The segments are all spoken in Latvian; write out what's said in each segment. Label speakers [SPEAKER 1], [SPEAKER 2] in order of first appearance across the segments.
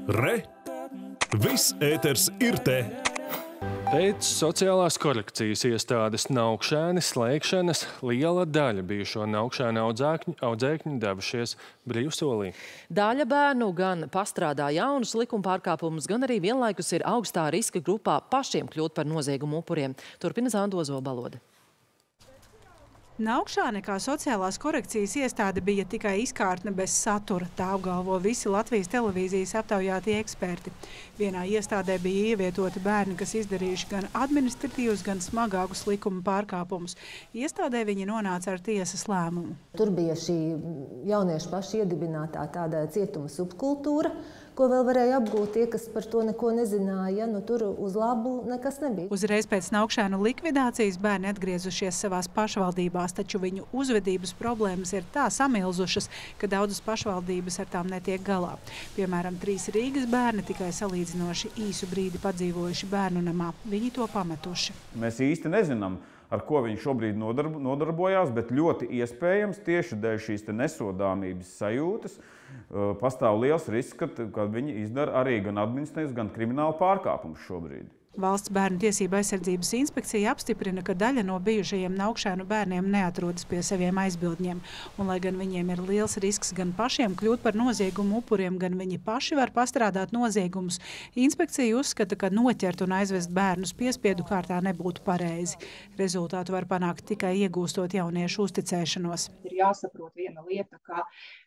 [SPEAKER 1] Re! Viss ēters ir te!
[SPEAKER 2] Pēc sociālās korekcijas iestādes Naukšēni slēgšanas liela daļa bijušo Naukšēnu audzēkņu devušies brīvsolī.
[SPEAKER 3] Daļa bērnu gan pastrādā jaunus likumpārkāpumus, gan arī vienlaikus ir augstā riska grupā pašiem kļūt par noziegumu upuriem. Turpina Zanda Ozolbalode.
[SPEAKER 4] Naukšēni kā sociālās korekcijas iestāde bija tikai izkārtne bez satura, tā apgalvo visi Latvijas televīzijas aptaujātie eksperti. Vienā iestādē bija ievietoti bērni, kas izdarījuši gan administratīvus, gan smagākus likuma pārkāpumus. Iestādē viņi nonāca ar tiesas lēmumu.
[SPEAKER 5] Tur bija šī jauniešu paši iedibinātā tāda cietuma subkultūra, ko vēl varēja apgūt tie, kas par to neko nezināja. Tur uz labu nekas nebija.
[SPEAKER 4] Uzreiz pēc Naukšēnu likvidācijas bērni atgriezušies savās pašvaldībās, taču viņu uzvedības problēmas ir tā samilzušas, ka daudzas pašvaldības ar tām netiek galā. Piemēram, 3 Rīgas bērni tikai salīdzinoši īsu brīdi padzīvojuši bērnu namā. Viņi to pametuši.
[SPEAKER 6] Mēs īsti nezinām, ar ko viņi šobrīd nodarbojās, bet ļoti iespējams tieši dēļ šīs nesodāmības sajūtas pastāv liels risks, ka viņi izdara arī gan administratīvus, gan kriminālu pārkāpumus šobrīd.
[SPEAKER 4] Valsts bērnu tiesību aizsardzības inspekcija apstiprina, ka daļa no bijušajiem Naukšēnu bērniem neatrodas pie saviem aizbildņiem. Un, lai gan viņiem ir liels risks gan pašiem kļūt par noziegumu upuriem, gan viņi paši var pastrādāt noziegumus, inspekcija uzskata, ka noķert un aizvest bērnus piespiedu kārtā nebūtu pareizi. Rezultātu var panākt tikai iegūstot jauniešu uzticēšanos.
[SPEAKER 7] Ir jāsaprot viena lieta, ka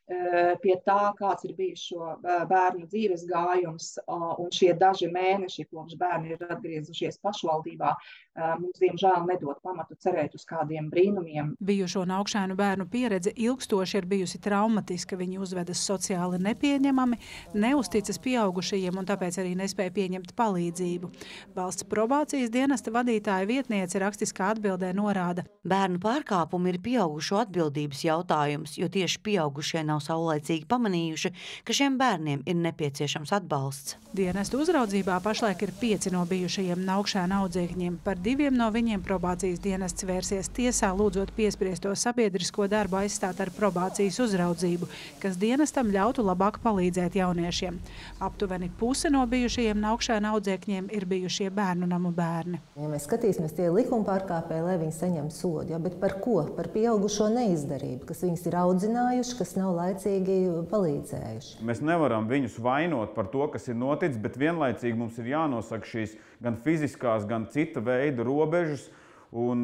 [SPEAKER 7] pie tā, kāds ir bijis šo bērnu dzīves gājums un šie daži mēneši, kopš bērni ir atgriezušies pašvaldībā, mums diemžēl nedod pamatu cerēt uz kādiem brīnumiem.
[SPEAKER 4] Bijušo Naukšēnu bērnu pieredze ilgstoši ir bijusi traumatiska, viņi uzvedas sociāli nepieņemami, neusticas pieaugušajiem un tāpēc arī nespēja pieņemt palīdzību. Valsts probācijas dienesta vadītāja vietniece rakstiskā atbildē norāda:
[SPEAKER 8] Bērnu pārkāpumi ir pieaugušo atbildības jautājums, jo tieši pieaugušie nav saulaicīgi pamanījuši, ka šiem bērniem ir nepieciešams atbalsts.
[SPEAKER 4] Dienestu uzraudzībā pašlaik ir 5 no bijušajiem Naukšēnu audzēkņiem. Par 2 no viņiem probācijas dienests vērsies tiesā, lūdzot piespriesto sabiedrisko darbu aizstāt ar probācijas uzraudzību, kas dienestam ļautu labāk palīdzēt jauniešiem. Aptuveni puse no bijušajiem Naukšēnu audzēkņiem ir bijušie bērnu namu bērni.
[SPEAKER 5] Ja mēs skatīsimies tie likumpārkāpēji, lai viņi saņem sodu, bet par ko? Par pieaugušo neizdarību, kas viņus ir audzinājuši, kas nav laicīgi palīdzējuši.
[SPEAKER 6] Mēs nevaram viņus vainot par to, kas ir noticis, bet vienlaicīgi mums ir jānosaka šīs gan fiziskās, gan cita veida robežas un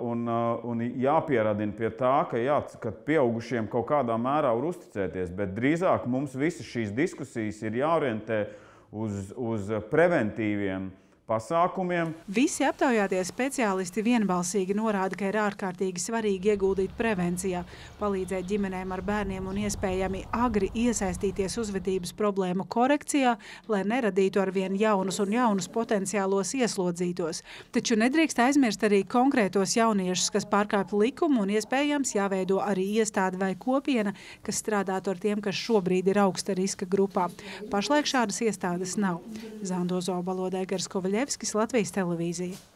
[SPEAKER 6] jāpieradina pie tā, ka pieaugušiem kaut kādā mērā var uzticēties, bet drīzāk mums visas šīs diskusijas ir jāorientē uz preventīviem pasākumiem.
[SPEAKER 4] Visi aptaujātie speciālisti vienbalsīgi norāda, ka ir ārkārtīgi svarīgi ieguldīt prevencijā, palīdzēt ģimenēm ar bērniem un iespējami agri iesaistīties uzvedības problēmu korekcijā, lai neradītu arvien jaunus potenciālos ieslodzītos. Taču nedrīkst aizmirst arī konkrētos jauniešus, kas pārkāpj likumu, un iespējams jāveido arī iestāde vai kopiena, kas strādātu ar tiem, kas šobrīd ir augsta riska grupā. Pašlaik šādas iestādes nav. Zanda Ozolbalode, Latvijas televīzija.